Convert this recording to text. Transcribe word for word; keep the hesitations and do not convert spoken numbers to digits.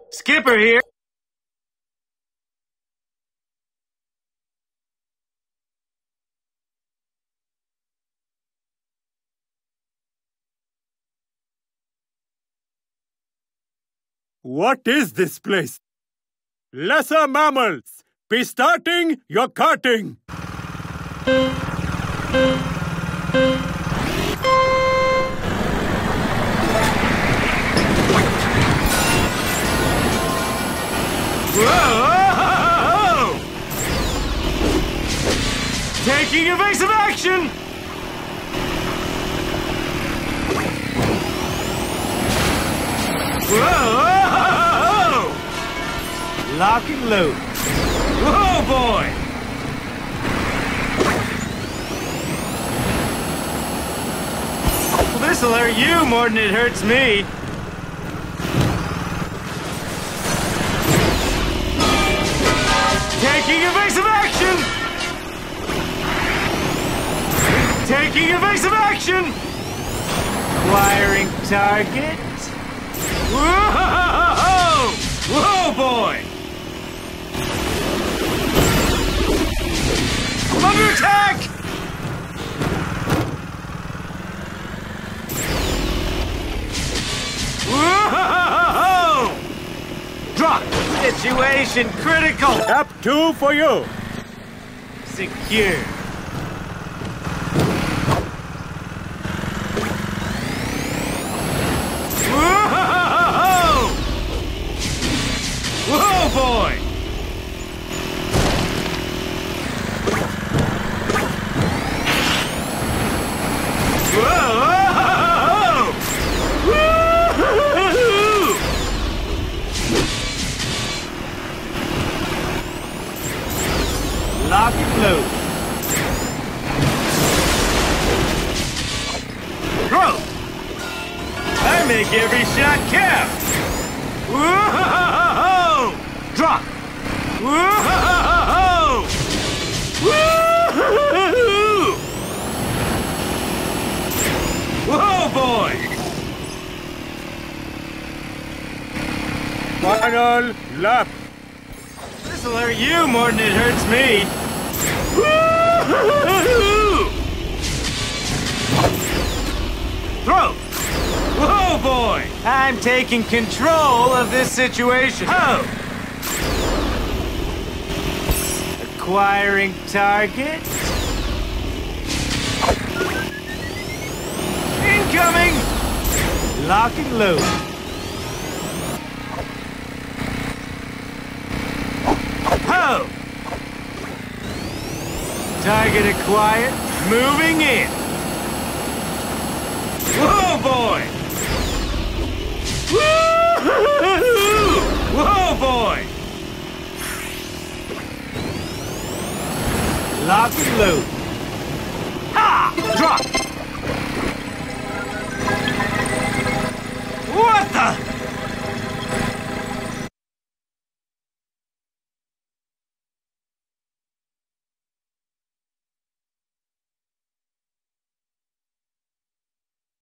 Skipper here. What is this place? Lesser mammals, be starting your carting! Whoa! Taking evasive action! Whoa! Lock and load. Whoa, boy! Well, this'll hurt you more than it hurts me. Taking evasive action! Taking evasive action! Acquiring target. Whoa! Whoa, boy! I'm under attack! Whoa! Drop! Situation critical! Tap two for you! Secure. Whoa! Whoa, boy! Whoa! Woo-hoo-hoo-hoo! Lock and load. Throw! I make every shot count! Whoa! Drop! Whoa! Woo! Whoa, boy! Final lap! This'll hurt you more than it hurts me. Woo! Throw! Whoa, boy! I'm taking control of this situation. Ho! Acquiring target. Incoming! Lock and load. Ho! Target acquired. Moving in. Whoa, boy! Woo-hoo-hoo-hoo! Whoa, boy! Lock and load. Ha! Drop!